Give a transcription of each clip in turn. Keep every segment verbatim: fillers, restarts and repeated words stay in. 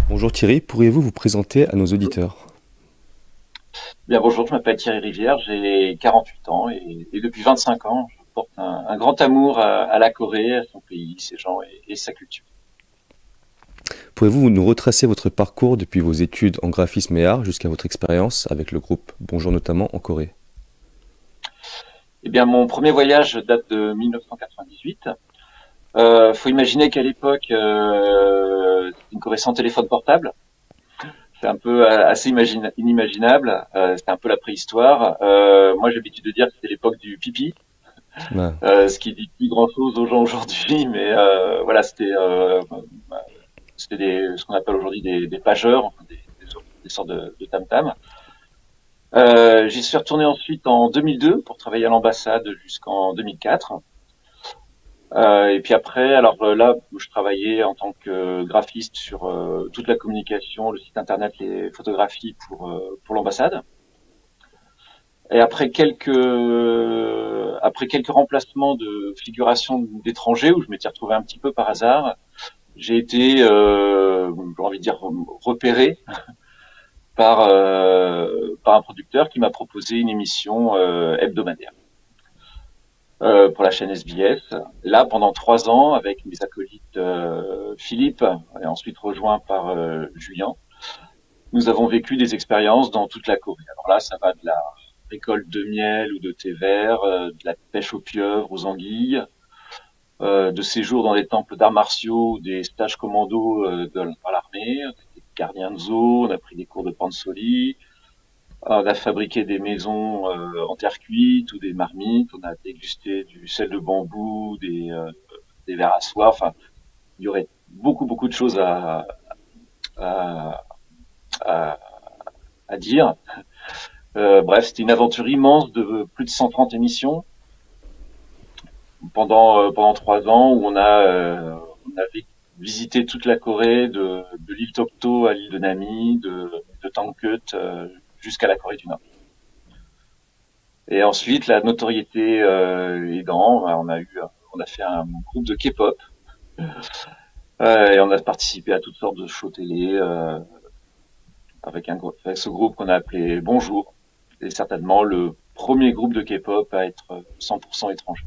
Bonjour Thierry, pourriez-vous vous présenter à nos auditeurs? Bien, bonjour, je m'appelle Thierry Rivière, j'ai quarante-huit ans et, et depuis vingt-cinq ans, je porte un, un grand amour à, à la Corée, à son pays, ses gens et, et sa culture. Pouvez-vous nous retracer votre parcours depuis vos études en graphisme et art jusqu'à votre expérience avec le groupe Bonjour notamment en Corée? Eh bien, mon premier voyage date de mille neuf cent quatre-vingt-dix-huit. Euh, faut imaginer qu'à l'époque, euh, c'était une Corée sans téléphone portable. C'est un peu euh, assez imagina- inimaginable. Euh, c'était un peu la préhistoire. Euh, moi, j'ai l'habitude de dire que c'était l'époque du pipi, Ah, euh, ce qui dit plus grand-chose aux gens aujourd'hui, mais euh, voilà, c'était euh, c'était des, ce qu'on appelle aujourd'hui des, des pageurs, enfin des, des, des sortes de, de tam-tam. Euh, j'y suis retourné ensuite en deux mille deux pour travailler à l'ambassade jusqu'en deux mille quatre. Euh, et puis après, alors euh, là, je travaillais en tant que graphiste sur euh, toute la communication, le site internet, les photographies pour euh, pour l'ambassade. Et après quelques après quelques remplacements de figuration d'étrangers où je m'étais retrouvé un petit peu par hasard, j'ai été, euh, j'ai envie de dire, repéré par euh, par un producteur qui m'a proposé une émission euh, hebdomadaire euh, pour la chaîne S B S. Là, pendant trois ans, avec mes acolytes euh, Philippe et ensuite rejoint par euh, Julien, nous avons vécu des expériences dans toute la Corée. Alors là, ça va de la récolte de miel ou de thé vert, euh, de la pêche aux pieuvres, aux anguilles, euh, de séjours dans les temples d'arts martiaux, des stages commando euh, de, par l'armée, des gardiens de zoo, on a pris des cours de pansori, on a fabriqué des maisons euh, en terre cuite ou des marmites, on a dégusté du sel de bambou, des, euh, des verres à soie, enfin, il y aurait beaucoup, beaucoup de choses à, à, à, à dire. Euh, bref, c'était une aventure immense de plus de cent trente émissions pendant, euh, pendant trois ans où on a, euh, on avait visité toute la Corée, de, de l'île Tokto à l'île de Nami, de, de Tangkut euh, jusqu'à la Corée du Nord. Et ensuite, la notoriété euh, aidant, on a eu, on a fait un groupe de K-pop euh, et on a participé à toutes sortes de shows télé euh, avec un groupe, avec ce groupe qu'on a appelé Bonjour, et certainement le premier groupe de K-pop à être cent pour cent étranger.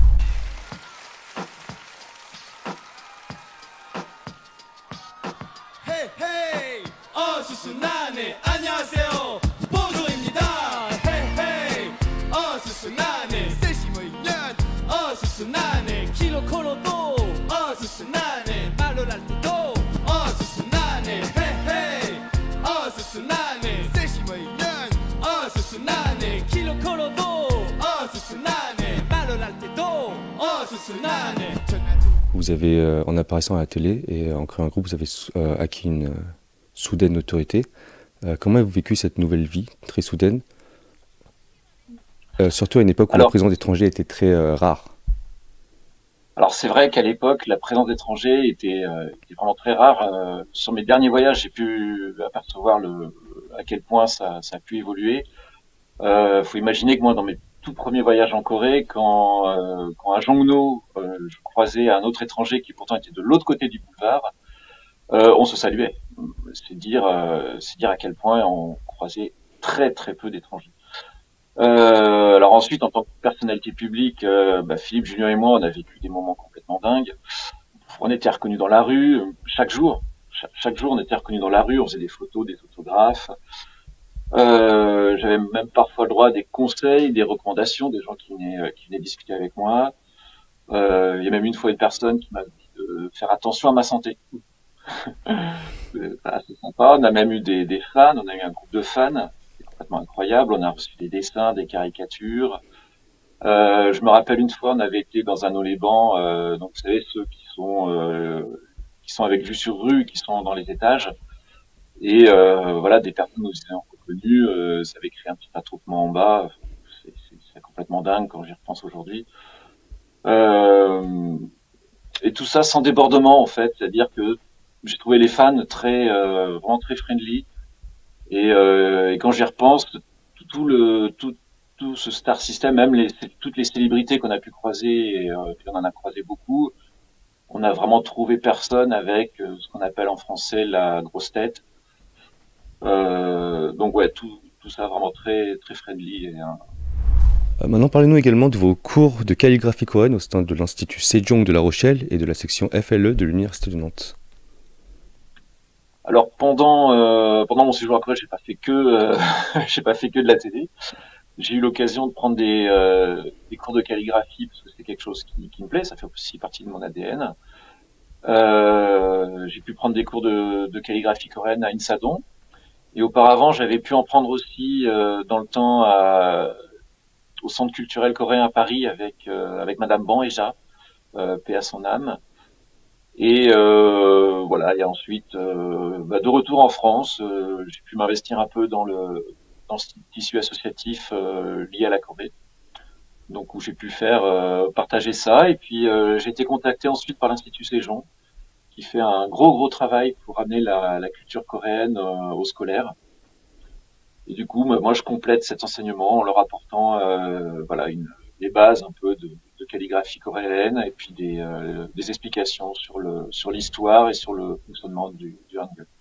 Hey hey 어 수수나네 안녕하세요 보조입니다 Hey hey 어 수수나네 세시모이년 어 수수나네 키로코로도 어 수수나네 말로 날 때도 어 수수나네 Hey hey 어 수수나네 세시모이년 어 수수나네 키로코로도 어 수수나네 말로 날 때도 어 수수나네 vous avez, euh, en apparaissant à la télé et euh, en créant un groupe, vous avez euh, acquis une euh, soudaine notoriété. Euh, comment avez-vous vécu cette nouvelle vie très soudaine, euh, surtout à une époque où la Alors, présence d'étrangers était très euh, rare? alors c'est vrai qu'à l'époque, la présence d'étrangers était, euh, était vraiment très rare. Euh, sur mes derniers voyages, j'ai pu apercevoir le, à quel point ça, ça a pu évoluer. Euh, faut imaginer que moi, dans mes tout premiers voyages en Corée, quand, euh, quand à Jongno, euh, je croisais un autre étranger qui pourtant était de l'autre côté du boulevard, euh, on se saluait. C'est dire, euh, c'est dire à quel point on croisait très très peu d'étrangers. Euh, alors ensuite, en tant que personnalité publique, euh, bah, Philippe, Julien et moi, on a vécu des moments complètement dingues. On était reconnus dans la rue euh, chaque jour. Cha- Chaque jour, on était reconnus dans la rue, on faisait des photos, des autographes. Euh, j'avais même parfois le droit à des conseils, des recommandations, des gens qui venaient, euh, qui venaient discuter avec moi. Euh, il y a même une fois une personne qui m'a dit de faire attention à ma santé. Euh, assez sympa. On a même eu des, des fans, on a eu un groupe de fans, c'est complètement incroyable. On a reçu des dessins, des caricatures. Euh, je me rappelle une fois, on avait été dans un Oléban, euh, donc vous savez ceux qui sont euh, qui sont avec vue sur rue, qui sont dans les étages, et euh, voilà, des personnes nous ayant reconnus, euh, ça avait créé un petit attroupement en bas. C'est c'est- c'est complètement dingue quand j'y repense aujourd'hui. Euh, et tout ça sans débordement en fait, c'est-à-dire que j'ai trouvé les fans très euh, vraiment très friendly. Et, euh, et quand j'y repense, tout, tout le tout, tout ce star system, même les, toutes les célébrités qu'on a pu croiser, et euh, puis on en a croisé beaucoup, on a vraiment trouvé personne avec euh, ce qu'on appelle en français la grosse tête. Euh, donc ouais, tout, tout ça vraiment très très friendly. Et, euh, Euh, maintenant, parlez-nous également de vos cours de calligraphie coréenne au sein de l'Institut Sejong de La Rochelle et de la section F L E de l'Université de Nantes. Alors pendant euh, pendant mon séjour à Corée, j'ai pas fait que euh, j'ai pas fait que de la télé. J'ai eu l'occasion de prendre des euh, des cours de calligraphie parce que c'est quelque chose qui, qui me plaît, ça fait aussi partie de mon A D N. Euh, j'ai pu prendre des cours de, de calligraphie coréenne à Insadong et auparavant j'avais pu en prendre aussi euh, dans le temps à, au Centre culturel coréen à Paris avec euh, avec Madame Ban Eja, euh, paix à son âme. Et euh, voilà, et ensuite, euh, bah, de retour en France, euh, j'ai pu m'investir un peu dans le dans ce tissu associatif euh, lié à la Corée. Donc où j'ai pu faire euh, partager ça. Et puis euh, j'ai été contacté ensuite par l'Institut Sejong, qui fait un gros gros travail pour amener la, la culture coréenne euh, aux scolaires. Et du coup, moi, je complète cet enseignement en leur apportant euh, voilà une, des bases un peu de, de calligraphie coréenne et puis des, euh, des explications sur le sur l'histoire et sur le fonctionnement du, du Hangul.